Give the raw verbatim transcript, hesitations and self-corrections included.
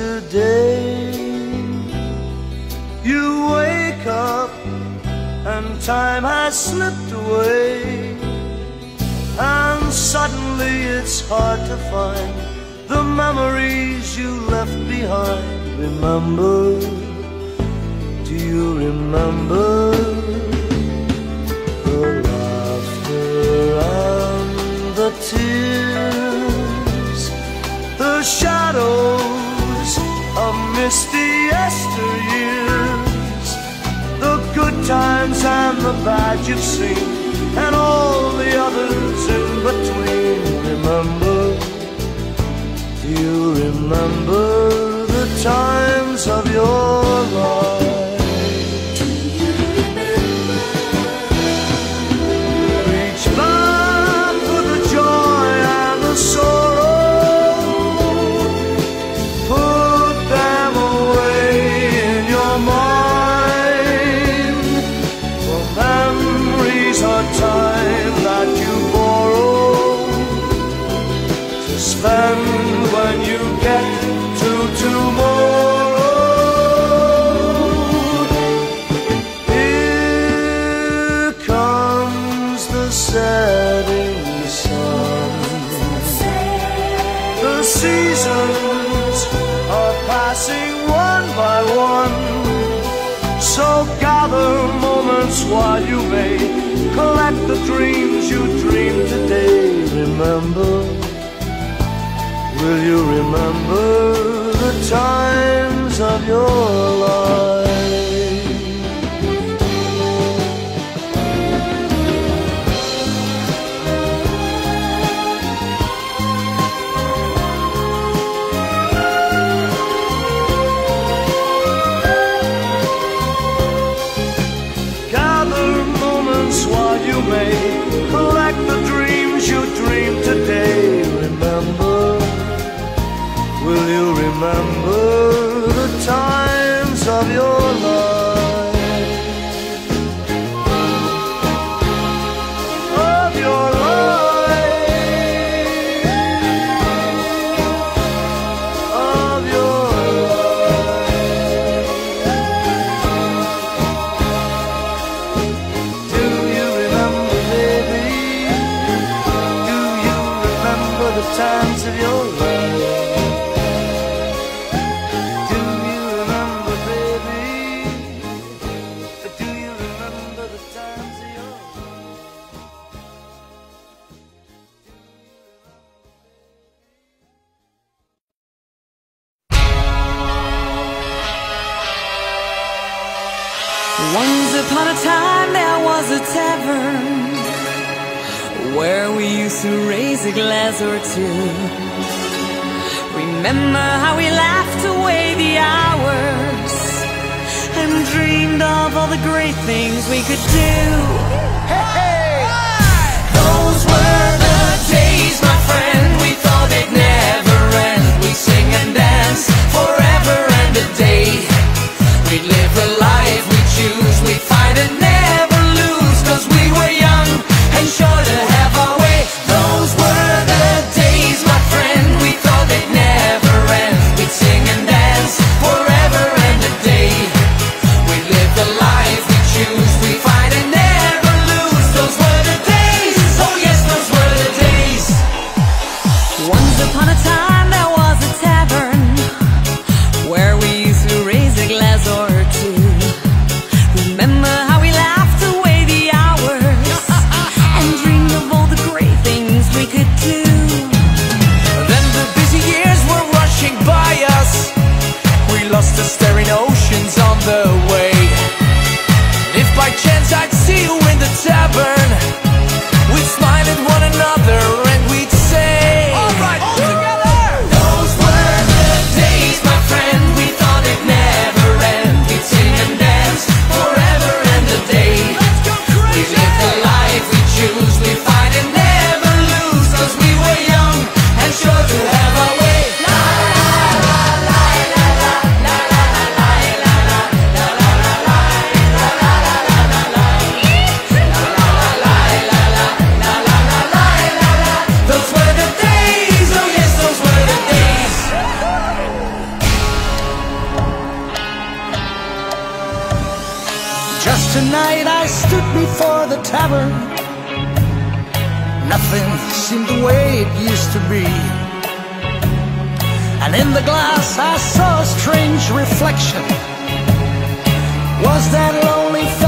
yesterday. You wake up and time has slipped away, and suddenly it's hard to find the memories you left behind. Remember, do you remember the laughter and the tears, the shadows of misty yesteryears, the good times and the bad you've seen, and all the others in between? Remember, do you remember the times of your life? Do you remember? Reach back for the joy and the sorrow, put them away in your mind, for memories are time that you borrow to spend when you get to tomorrow. Here comes the setting sun. The seasons are passing one by one, so gather moments while you may collect the dreams you dreamed today. Remember, will you remember the times of your life? Gather moments while you may collect the dreams you dreamed today. Remember, will you remember the times of your life? Of your life. Of your life. Do you remember, baby? Do you remember the times of your life? Once upon a time there was a tavern where we used to raise a glass or two. Remember how we laughed away the hours and dreamed of all the great things we could do. Hey, hey. Those were the days, my friend, we thought they'd never end. We sing and dance forever and a day. We live a life we choose, we fight and never lose, 'cause we were young and sure to have our way. Those were the days, my friend, we thought they'd never end. We'd sing and dance forever and a day. We live the life we choose, we fight and never lose. Those were the days, oh yes, those were the days. Once upon a time there was a tavern where we used to raise a glass or two. Remember how we laughed away the hours and dreamed of all the great things we could do. Then the busy years were rushing by us. We lost the staring oceans on the way. If by chance I'd see you in the tavern, we'd smile at one another and we'd say, all right, all together. Those were the days, my friend, we thought it'd never end. We'd sing and dance forever and a day. Let's go crazy. We live the life we choose, we fight and never lose, 'cause we were young and sure to have our way. La la la la la la la la la. Tonight I stood before the tavern. Nothing seemed the way it used to be, and in the glass I saw a strange reflection. Was that lonely